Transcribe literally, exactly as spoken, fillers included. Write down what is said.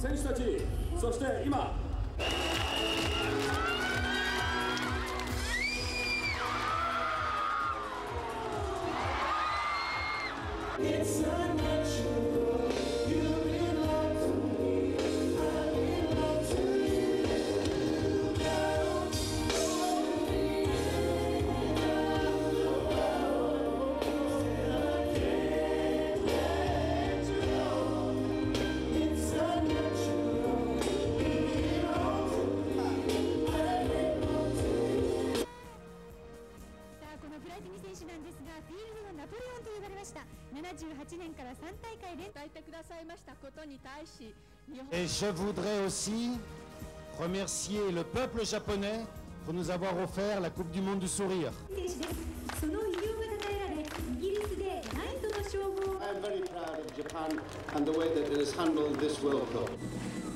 選手たち、そして今プラティニ選手なんですが、フィールドのナポレオンと呼ばれました。ななじゅうはちねんからさん大会連与えてくださいましたことに対し、 Et je voudrais aussi remercier le peuple japonais pour nous avoir offert la Coupe du Monde du Sourire. 選手です。その偉業が称えられ、イギリスでナイトの称号を。 I am very proud of Japan and the way that it has handled this World Cup.